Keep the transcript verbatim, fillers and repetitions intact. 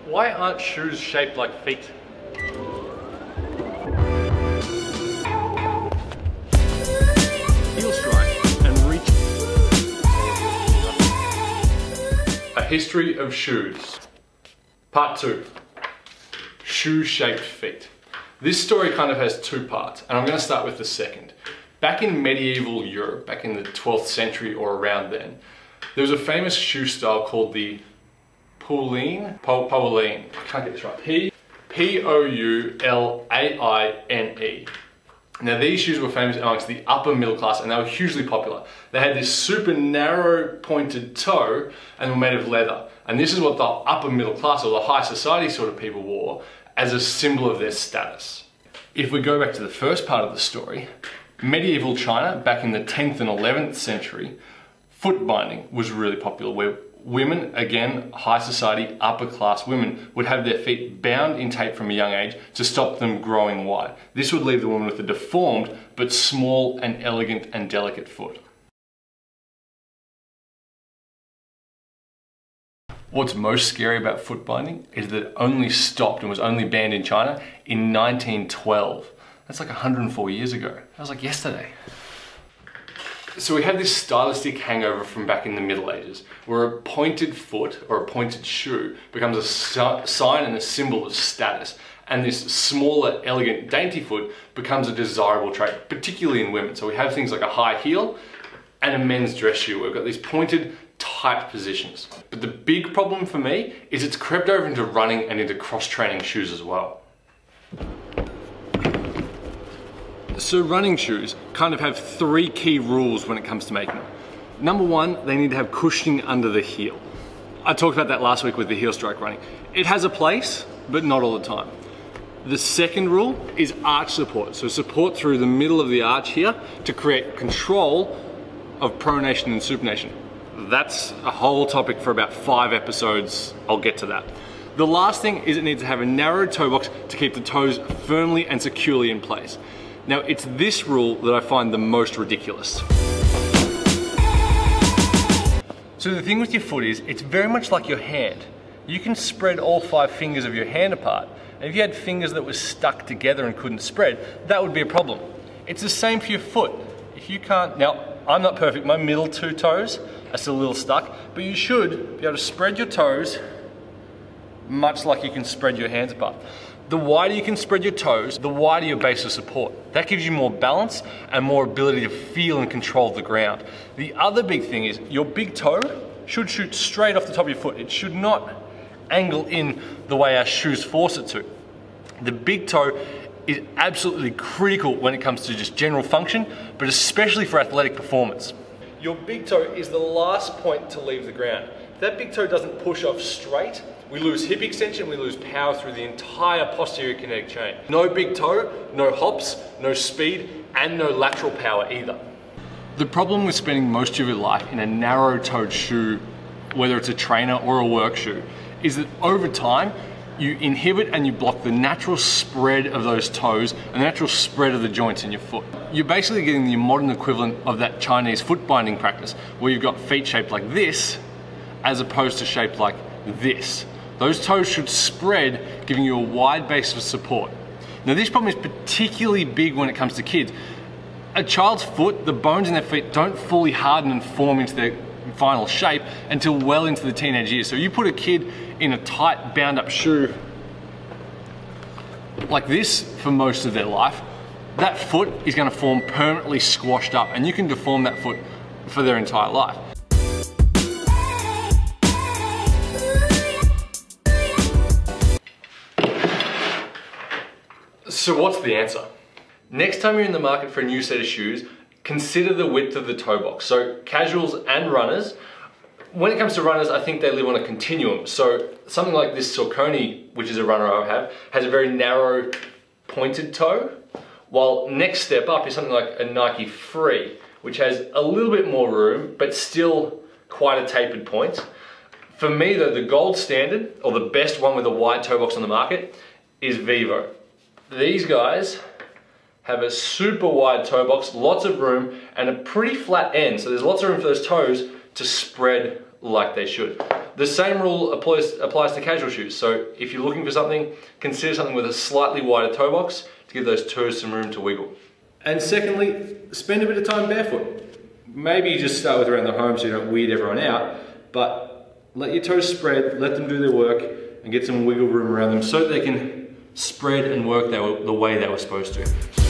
Why aren't shoes shaped like feet? Heel strike and reach. A history of shoes. Part two. Shoe-shaped feet. This story kind of has two parts, and I'm going to start with the second. Back in medieval Europe, back in the twelfth century or around then, there was a famous shoe style called the Poulaine. Po Poulaine. I can't get this right. P P O U L A I N E. Now these shoes were famous amongst the upper middle class, and they were hugely popular. They had this super narrow pointed toe and were made of leather. And this is what the upper middle class or the high society sort of people wore as a symbol of their status. If we go back to the first part of the story, medieval China, back in the tenth and eleventh century, foot binding was really popular, where women, again, high society, upper class women, would have their feet bound in tape from a young age to stop them growing wide. This would leave the woman with a deformed but small and elegant and delicate foot. What's most scary about foot binding is that it only stopped and was only banned in China in nineteen twelve. That's like one hundred four years ago. That was like yesterday. So we have this stylistic hangover from back in the Middle Ages, where a pointed foot or a pointed shoe becomes a sign and a symbol of status, and this smaller, elegant, dainty foot becomes a desirable trait, particularly in women. So we have things like a high heel and a men's dress shoe. We've got these pointed, tight positions. But the big problem for me is it's crept over into running and into cross-training shoes as well. So running shoes kind of have three key rules when it comes to making them. Number one, they need to have cushioning under the heel. I talked about that last week with the heel strike running. It has a place, but not all the time. The second rule is arch support. So support through the middle of the arch here to create control of pronation and supination. That's a whole topic for about five episodes. I'll get to that. The last thing is it needs to have a narrow toe box to keep the toes firmly and securely in place. Now, it's this rule that I find the most ridiculous. So the thing with your foot is, it's very much like your hand. You can spread all five fingers of your hand apart, and if you had fingers that were stuck together and couldn't spread, that would be a problem. It's the same for your foot. If you can't, now, I'm not perfect, my middle two toes are still a little stuck, but you should be able to spread your toes much like you can spread your hands apart. The wider you can spread your toes, the wider your base of support. That gives you more balance and more ability to feel and control the ground. The other big thing is your big toe should shoot straight off the top of your foot. It should not angle in the way our shoes force it to. The big toe is absolutely critical when it comes to just general function, but especially for athletic performance. Your big toe is the last point to leave the ground. If that big toe doesn't push off straight, we lose hip extension, we lose power through the entire posterior kinetic chain. No big toe, no hops, no speed, and no lateral power either. The problem with spending most of your life in a narrow-toed shoe, whether it's a trainer or a work shoe, is that over time, you inhibit and you block the natural spread of those toes and the natural spread of the joints in your foot. You're basically getting the modern equivalent of that Chinese foot binding practice, where you've got feet shaped like this, as opposed to shaped like this. Those toes should spread, giving you a wide base of support. Now this problem is particularly big when it comes to kids. A child's foot, the bones in their feet don't fully harden and form into their final shape until well into the teenage years. So you put a kid in a tight, bound up shoe like this for most of their life, that foot is going to form permanently squashed up, and you can deform that foot for their entire life. So what's the answer? Next time you're in the market for a new set of shoes, consider the width of the toe box. So casuals and runners, when it comes to runners, I think they live on a continuum. So something like this Saucony, which is a runner I have, has a very narrow pointed toe, while next step up is something like a Nike Free, which has a little bit more room, but still quite a tapered point. For me though, the gold standard, or the best one with a wide toe box on the market, is Vivo. These guys have a super wide toe box, lots of room, and a pretty flat end, so there's lots of room for those toes to spread like they should. The same rule applies, applies to casual shoes. So if you're looking for something, consider something with a slightly wider toe box to give those toes some room to wiggle. And secondly, spend a bit of time barefoot. Maybe you just start with around the home so you don't weird everyone out, but let your toes spread, let them do their work, and get some wiggle room around them so that they can spread and work the way they were supposed to.